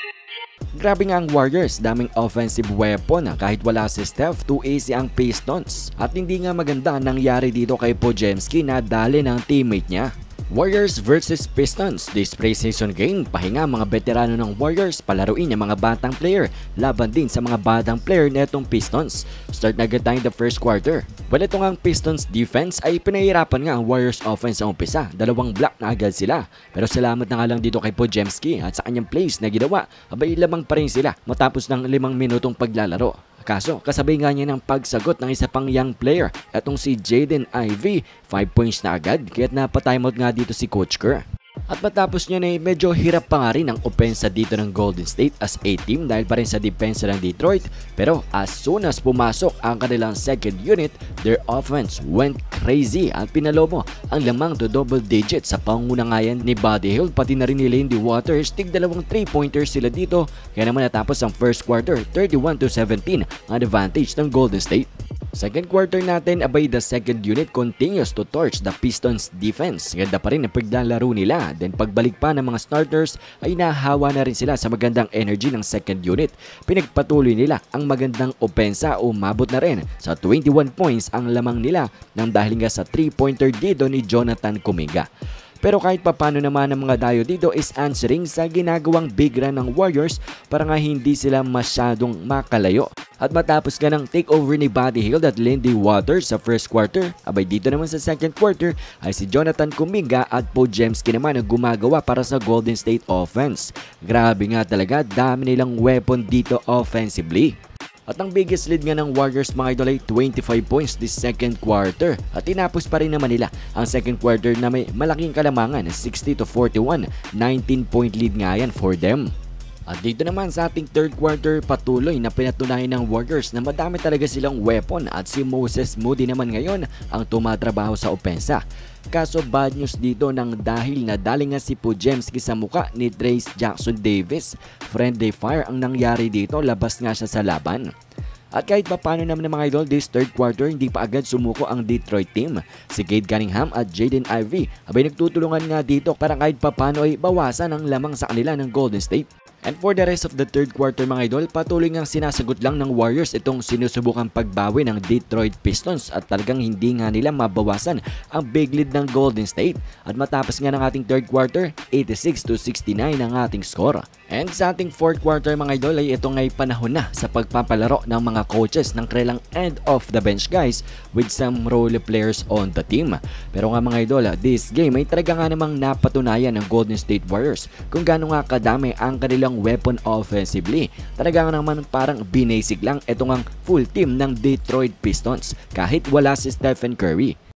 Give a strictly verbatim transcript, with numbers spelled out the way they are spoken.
Grabe nga ang Warriors, daming offensive weapon kahit wala si Steph, too easy ang Pistons. At hindi nga maganda ang nangyari dito kay Podziemski na dali ng teammate niya. Warriors versus Pistons, this preseason game, pahinga mga veterano ng Warriors, palaruin ang mga batang player, laban din sa mga batang player netong Pistons. Start na agad tayo the first quarter. Well, ito nga ang Pistons defense ay pinahirapan nga ang Warriors offense sa umpisa, dalawang block na agad sila. Pero salamat na nga lang dito kay Podziemski at sa kanyang plays na ginawa, abay lamang pa rin sila matapos ng limang minutong paglalaro. Kaso, kasabay nga niya ng pagsagot ng isa pang young player, etong si Jaden Ivey, five points na agad, kaya't napatimeout nga dito si Coach Kerr. At matapos niya na medyo hirap pa nga rin ang opensa dito ng Golden State as a team dahil pa rin sa depensa ng Detroit. Pero as soon as pumasok ang kanilang second unit, their offense went crazy at pinalobo ang lamang to double digit sa pangunangayan ni Buddy Hield pati na rin ni Lindy Waters. Tig dalawang three pointers sila dito, kaya naman natapos ang first quarter thirty-one to seventeen ang advantage ng Golden State. Second quarter natin, abay the second unit continues to torch the Pistons defense. Ganda pa rin ang paglalaro nila. Then pagbalik pa ng mga starters ay nahawa na rin sila sa magandang energy ng second unit. Pinagpatuloy nila ang magandang opensa, umabot na rin sa twenty-one points ang lamang nila nang dahil nga sa three pointer dito ni Jonathan Kuminga. Pero kahit papano naman ang mga dayo dito is answering sa ginagawang big run ng Warriors para nga hindi sila masyadong makalayo. At matapos nga ng takeover ni Buddy Hield at Lindy Waters sa first quarter, abay dito naman sa second quarter ay si Jonathan Kuminga at Podziemski naman ang gumagawa para sa Golden State offense. Grabe nga talaga, dami nilang weapon dito offensively. At ang biggest lead nga ng Warriors mga idol ay twenty-five points this second quarter. At tinapos pa rin naman nila ang second quarter na may malaking kalamangan, sixty to forty-one, nineteen point lead nga yan for them. At dito naman sa ating third quarter, patuloy na pinatunayan ng Warriors na madami talaga silang weapon at si Moses Moody naman ngayon ang tumatrabaho sa opensa. Kaso bad news dito nang dahil nadali nga si Podziemski sa muka ni Trayce Jackson-Davis. Friendly fire ang nangyari dito, labas nga siya sa laban. At kahit pa paano naman ng mga idol, this third quarter hindi pa agad sumuko ang Detroit team. Si Cade Cunningham at Jaden Ivey abay nagtutulungan nga dito para kahit pa paano ay bawasan ang lamang sa kanila ng Golden State. And for the rest of the third quarter mga idol, patuloy ngang sinasagot lang ng Warriors itong sinusubukang pagbawi ng Detroit Pistons at talagang hindi nga nila mabawasan ang big lead ng Golden State. At matapos nga ng ating third quarter, eighty-six to sixty-nine ang ating score. And sa ating fourth quarter mga idol ay ito nga'y panahon na sa pagpapalaro ng mga coaches ng kanilang end of the bench guys with some role players on the team. Pero nga mga idol, this game ay talaga nga namang napatunayan ng Golden State Warriors kung gaano nga kadami ang kanilang weapon offensively. Talaga nga naman parang binasic lang itong ang full team ng Detroit Pistons kahit wala si Stephen Curry.